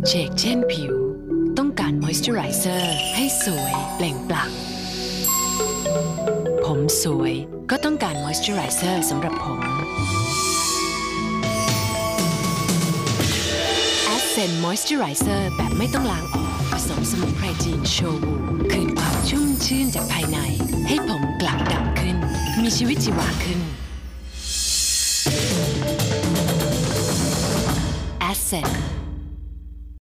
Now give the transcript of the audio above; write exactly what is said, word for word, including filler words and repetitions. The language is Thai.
เชกเช่นผิวต้องการมอยส์เจอไรเซอร์ให้สวยเปล่งปลั่งผมสวยก็ต้องการมอยส์เจอไรเซอร์สำหรับผม Ascent Moisturizer แบบไม่ต้องล้างออกผสมสมุนไพรจีนโชวูคืนความชุ่มชื่นจากภายในให้ผมกลับดำขึ้นมีชีวิตชีวาขึ้น Ascent